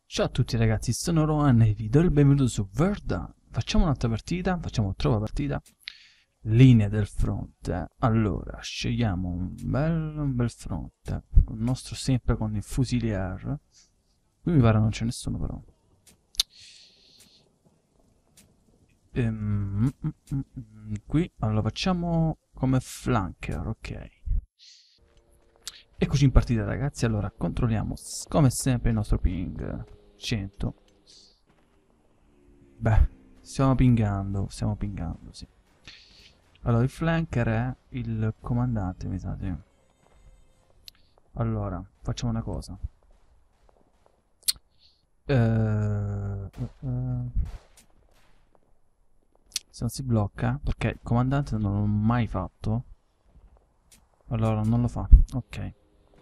Ciao a tutti ragazzi, sono Rohan e vi do il benvenuto su Verdan. Facciamo un'altra partita, facciamo trova partita. Linea del fronte. Allora, scegliamo un bel fronte. Il nostro sempre con il fusilier. Qui mi pare non c'è nessuno però. Qui, allora facciamo come flanker, ok. Eccoci in partita ragazzi, allora controlliamo come sempre il nostro ping. 100. Beh, stiamo pingando, sì. Allora, il flanker è il comandante, mi sa, sì. Allora, facciamo una cosa. Se non si blocca, perché il comandante non l'ho mai fatto. Allora, non lo fa. Ok.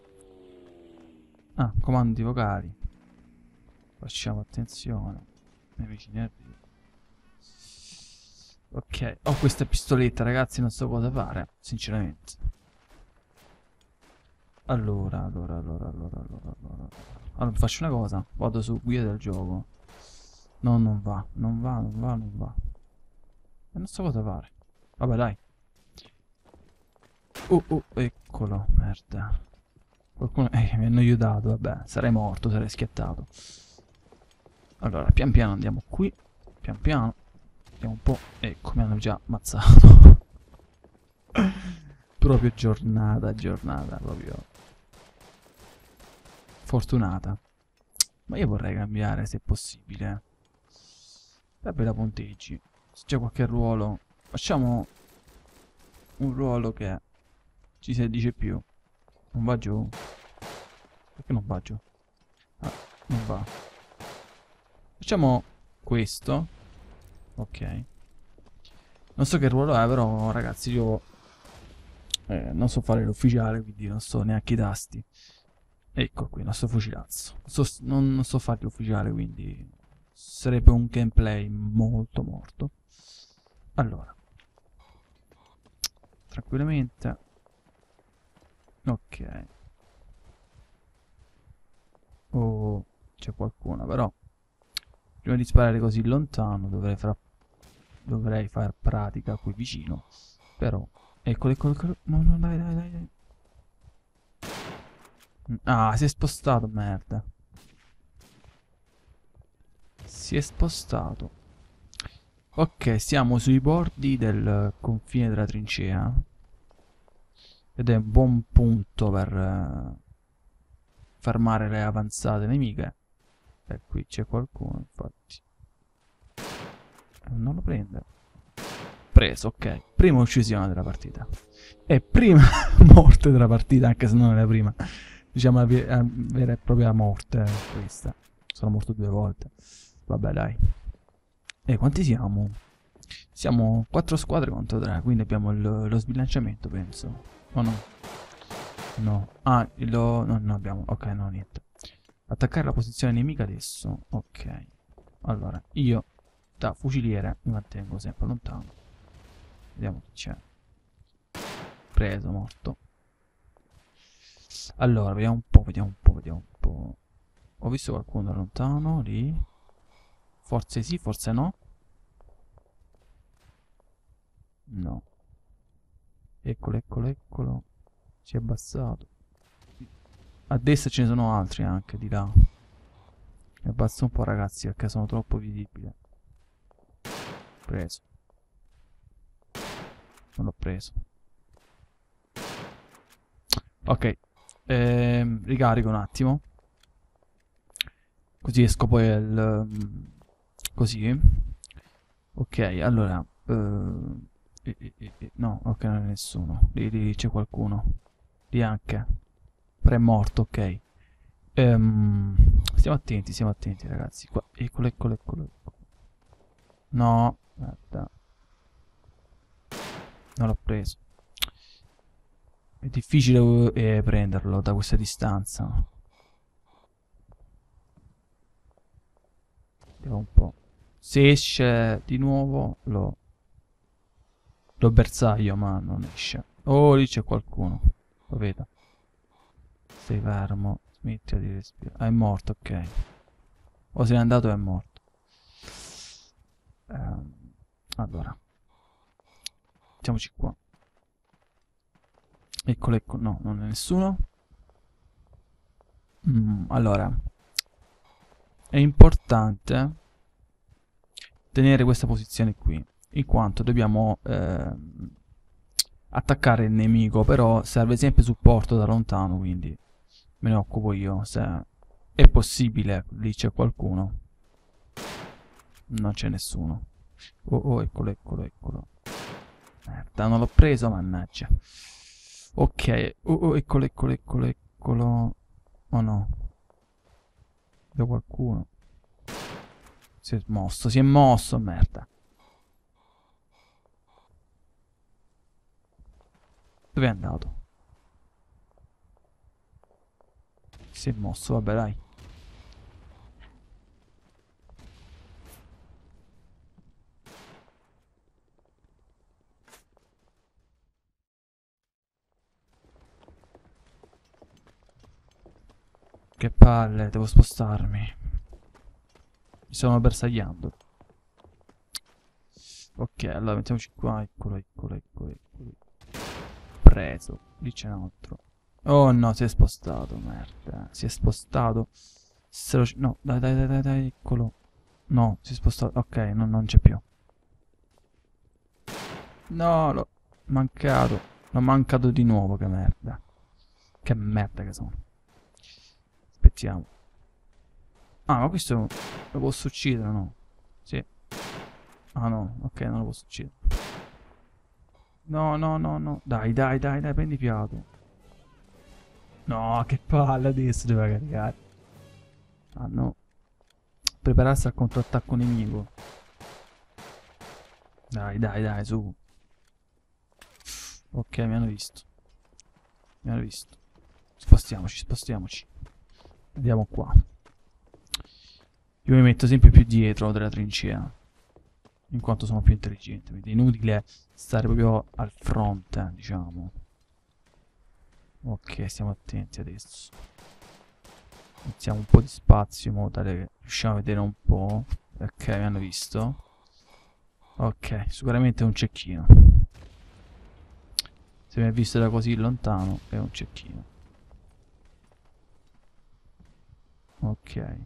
Ah, comandi vocali. Facciamo attenzione. Nemici nervi. Ok, ho questa pistoletta, ragazzi, non so cosa fare, sinceramente. Allora, faccio una cosa, vado su guida del gioco. No, non va. E non so cosa fare. Vabbè, dai. Eccolo, merda. Qualcuno... mi hanno aiutato, vabbè. Sarei morto, sarei schiattato. Allora, pian piano andiamo qui. Pian piano. Vediamo un po'. Ecco, mi hanno già ammazzato. Proprio giornata, proprio fortunata. Ma io vorrei cambiare se è possibile. Vabbè, la punteggi. Se c'è qualche ruolo, facciamo un ruolo che ci si dice più. Non va giù? Perché non va giù? Ah, non va. Facciamo questo. Ok. Non so che ruolo è, però ragazzi, io non so fare l'ufficiale, quindi non so neanche i tasti. Ecco qui, il nostro fucilazzo. Non so fare l'ufficiale, quindi sarebbe un gameplay molto morto. Allora, tranquillamente. Ok. Oh, c'è qualcuno, però prima di sparare così lontano dovrei far pratica qui vicino. Però, eccolo. No, dai. Ah, si è spostato, merda. Si è spostato. Ok, siamo sui bordi del confine della trincea. Ed è un buon punto per fermare le avanzate nemiche. E qui c'è qualcuno, infatti. Non lo prende. Preso, ok. Prima uccisione della partita. E prima morte della partita, anche se non è la prima. Diciamo la vera e propria morte questa. Sono morto 2 volte. Vabbè, dai. E quanti siamo? Siamo 4 squadre contro 3, quindi abbiamo lo sbilanciamento, penso. O no? No. Ah, no, abbiamo... Ok, no, niente. Attaccare la posizione nemica adesso. Ok. Allora, io da fuciliere mi mantengo sempre lontano. Vediamo chi c'è. Preso, morto. Allora, vediamo un po'. Ho visto qualcuno da lontano, lì. Forse sì, forse no. No. Eccolo. Si è abbassato. A destra ce ne sono altri anche, di là. Mi abbasso un po', ragazzi, perché sono troppo visibile. Preso. Non l'ho preso. Ok. Ricarico un attimo. Così esco poi così. Ok, allora. No, ok, non è nessuno. Lì c'è qualcuno. Lì anche. Pre-morto, ok. Stiamo attenti, ragazzi. Qua. Eccolo. No, guarda. Non l'ho preso. È difficile prenderlo da questa distanza. Vediamo un po'. Se esce di nuovo lo bersaglio, ma non esce. Oh, lì c'è qualcuno. Lo vedo. Stai fermo. Smetti di respirare. Ah, è morto, ok. O se n'è andato e è morto. Allora. Mettiamoci qua. Eccolo, ecco. No, non è nessuno. Allora. È importante tenere questa posizione qui. In quanto dobbiamo attaccare il nemico. Però serve sempre supporto da lontano. Quindi me ne occupo io. Se è possibile. Lì c'è qualcuno. Non c'è nessuno. Oh, eccolo, eccolo, eccolo. Merda, non l'ho preso, mannaggia. Ok. Eccolo, eccolo, eccolo, eccolo. Oh no. Vedo qualcuno. Si è mosso, merda. Dove è andato? Si è mosso, vabbè, dai. Che palle, devo spostarmi. Mi stanno bersagliando. Ok, allora mettiamoci qua. Eccolo, eccolo, eccolo, eccolo. Preso. Lì c'è un altro. Oh no, si è spostato, merda. Si è spostato. No, dai, dai, dai, dai, dai, eccolo. No, si è spostato. Ok, non c'è più. No, l'ho mancato. L'ho mancato di nuovo, che merda. Che merda che sono. Aspettiamo. Ah, ma questo lo posso uccidere, no? Sì. Ah no, ok, non lo posso uccidere. No, no, no, no. Dai, dai, dai, dai, prendi fiato. No, che palle adesso deve caricare. Ah no. Prepararsi al contrattacco nemico. Dai, dai, dai, su. Ok, mi hanno visto. Mi hanno visto. Spostiamoci, spostiamoci. Andiamo qua. Io mi metto sempre più dietro della trincea. In quanto sono più intelligente. Quindi è inutile stare proprio al fronte, diciamo. Ok, stiamo attenti adesso. Mettiamo un po' di spazio in modo tale che riusciamo a vedere un po'. Ok, mi hanno visto. Ok, sicuramente è un cecchino. Se mi ha visto da così lontano è un cecchino. Ok.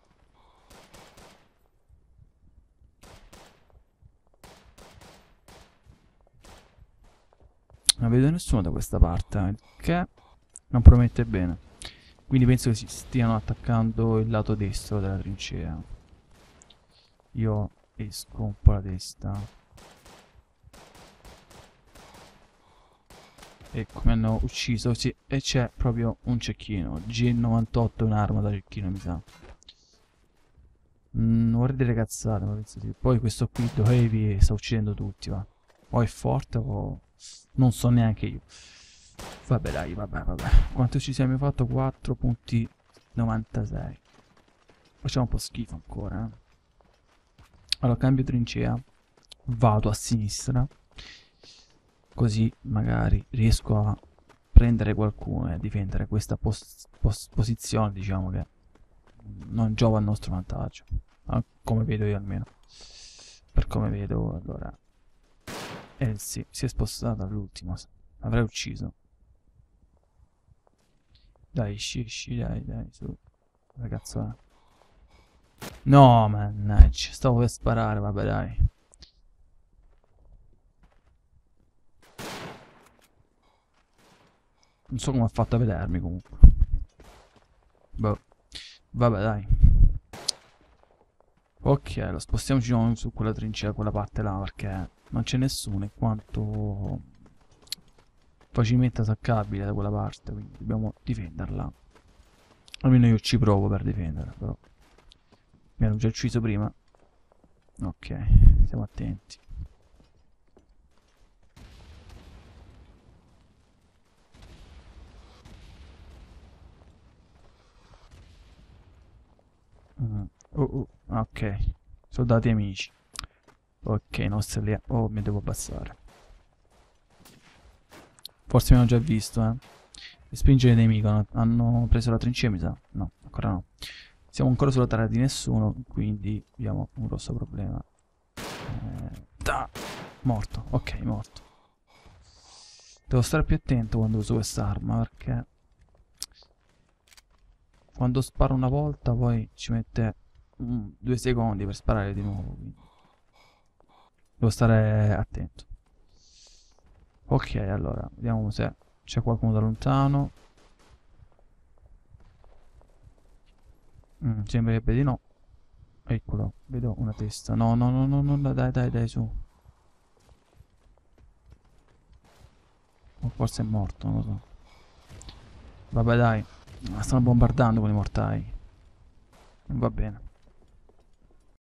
Non vedo nessuno da questa parte, che non promette bene. Quindi penso che si stiano attaccando il lato destro della trincea. Io esco un po' la testa. Ecco, mi hanno ucciso, sì, e c'è proprio un cecchino. G98 è un'arma da cecchino, mi sa. Non vorrei dire cazzate, ma penso sì. Poi questo qui, Heavy, sta uccidendo tutti, va. O è forte o... non so neanche io. Vabbè, dai, vabbè, vabbè. Quanto ci siamo fatto? 4.96. Facciamo un po' schifo ancora, eh. Allora, cambio trincea. Vado a sinistra. Così magari riesco a prendere qualcuno e a difendere questa posizione, diciamo che non giova a nostro vantaggio. Come vedo io almeno. Per come vedo, allora... sì, si è spostato all'ultimo. Avrei ucciso. Dai, sci, dai, dai, su. Ragazzo. No, mannaggia, stavo per sparare, vabbè, dai. Non so come ha fatto a vedermi comunque. Boh. Vabbè, dai. Ok, lo spostiamoci noi su quella trincea, quella parte là, perché non c'è nessuno, in quanto facilmente attaccabile da quella parte, quindi dobbiamo difenderla. Almeno io ci provo per difenderla, però. Mi hanno già ucciso prima. Ok, stiamo attenti. Ok. Soldati amici. Ok, nostri alleati. Oh, mi devo abbassare. Forse mi hanno già visto, eh. Spingere il nemico. Hanno preso la trincea, mi sa. No, ancora no. Siamo ancora sulla terra di nessuno, quindi abbiamo un grosso problema. Morto, ok, morto. Devo stare più attento quando uso quest'arma, perché quando sparo una volta poi ci mette 2 secondi per sparare di nuovo, quindi devo stare attento. Ok, allora, vediamo se c'è qualcuno da lontano. Sembrerebbe di no. Eccolo, vedo una testa. No, no, no, no, no, dai, dai, dai, su. O forse è morto, non lo so. Vabbè, dai. Stanno bombardando con i mortai. Va bene.